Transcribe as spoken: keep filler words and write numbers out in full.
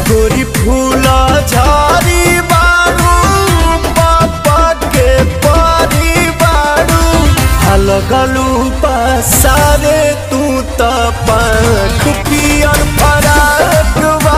गोरी फूला झारी बारू पापा के पारी बारू लगलू पसारे तू त पंख पियर।